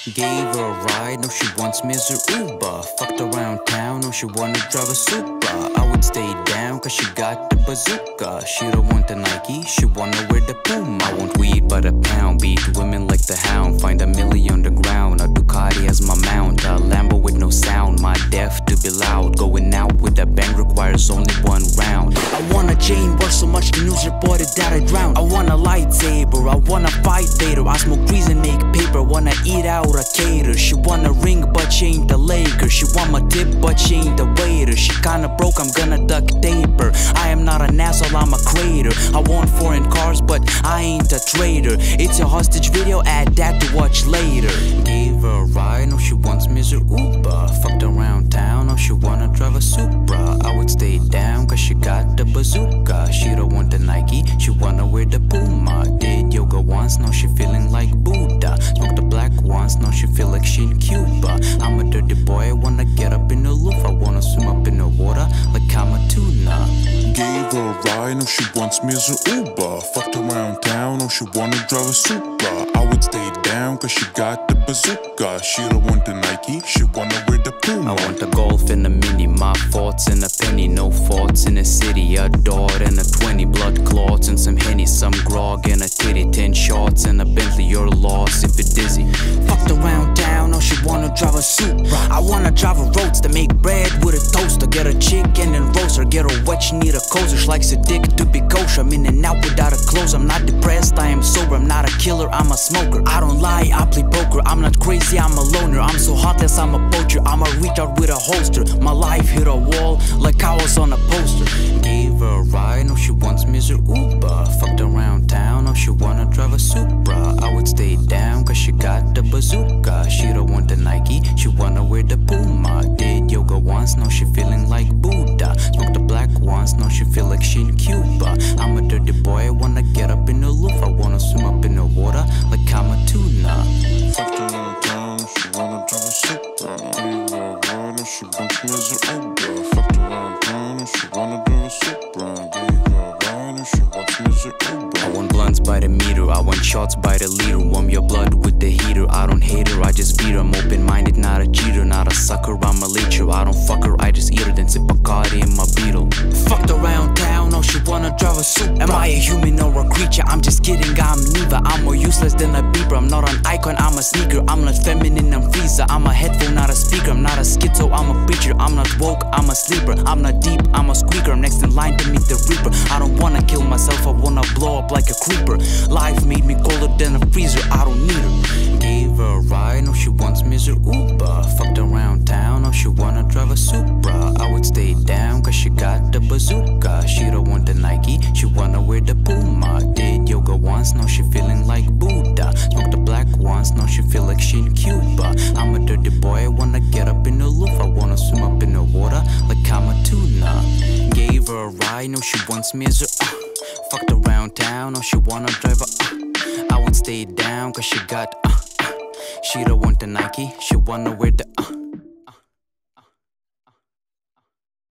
Gave her a ride, no she wants me as her Uber. Fucked around town, no she wanna drive a Supra. I would stay down cause she got the bazooka. She don't want the Nike, she wanna wear the Puma. I want weed by the pound, beat women like the hound. Find a million on the ground, a Ducati as my mount. A Lambo with no sound, my deaf to be loud. Going out with a bang requires only one round. I want a chain worth so much the news reported that I drowned. I want a lightsaber, I wanna fight Vader. I smoke trees and make paper, wanna eat out a cater. She want a ring but she ain't the Lakers. She want my tip but she ain't the waiter. She kinda broke, I'm gonna duct tape her. I am not an asshole, I'm a crater. I want foreign cars but I ain't a trader. It's a hostage video, add that to watch later. Gave her a ride, no she wants me as her Uber. Fucked around town, no she wanna drive a Supra. I would stay down cause she got the bazooka. She don't want the Nike, she wanna wear the Puma. Did yoga once, now she feeling like Buddha. Smoked the black once, now she feel like she in Cuba. I'm a dirty boy, I wanna get up in the roof. I wanna swim up in the water like I'm a tuna. Gave her a ride, no she wants me as her Uber. Fucked around town, no she wanna drive a Supra. I would stay down cause she got the bazooka. She don't want the Nike, she wanna wear the Puma. I want a Golf and a Mini, my thoughts in a penny. No faults in a city, a dot and a 20. Blood clots and some Henny, some grog and a titty. 10 shots and a Bentley, you're lost if you're dizzy. Fucked around town, no she wanna drive a Supra. I wanna drive a roadster, make bread with a toaster. Get a chick and then roast her, get her wet, she need a coaster. She likes a dick to be kosher, I'm in and out without a clothes. I'm not depressed, I am sober, I'm not a killer, I'm a smoker. I don't lie, I play poker, I'm not crazy, I'm a loner. I'm so heartless, I'm a poacher, I'm a reach out with a holster. My life hit a wall like I was on a poster. Gave her a ride, no she wants me as her Uber. Fucked around town, no she wanna drive a Supra. I would stay down cause she got the bazooka. She don't want the Nike, she wanna wear the Puma. Did yoga once, now she feeling like Buddha. Smoked the black once, now she feel like she in Cuba. I'm a dirty boy, I wanna get up in the roof. I wanna swim up in the water like I'm a tuna. Fucked around town, she wanna drive a Supra. Gave her a ride, no she wants me as her Uber. Fucked around town, no she wanna drive a Supra. Gave her a ride, no she wants me as her Uber. I want blunts by the meter, I want shots by the liter. Warm your blood with the heater, I don't hate her, I just beat her. I'm open-minded, not a cheater, not a sucker, I'm a leecher. I don't fuck her, I just eat her, then sip Bacardi in my Beetle. Fucked around town, no she wanna drive a Supra. Am I a human or a creature? I'm just kidding, I'm neither. I'm more useless than a beeper. I'm not an icon, I'm a sneaker. I'm not feminine, I'm freezer. I'm a headphone, not a speaker. I'm not a schizo, I'm a preacher. I'm not woke, I'm a sleeper. I'm not deep, I'm a squeaker. I'm next in line to meet the reaper. I don't wanna kill myself, I wanna blow up like a creeper. Life made me colder than a freezer, I don't need her. Gave her a ride, no she wants me as her Uber. Fucked around town, no she wanna drive a Supra. I would stay down cause she got the bazooka. She don't want the Nike, she wanna wear the Puma. Did yoga once, now she feeling like Buddha. Smoked the black once, now she feel like she in Cuba. I'm a dirty boy, I wanna get up in the roof. I wanna swim up in the water like I'm a tuna. Gave her a ride, no she wants me as her Fucked around town, no she wanna drive a I would stay down cause she got she don't want the Nike, she wanna wear the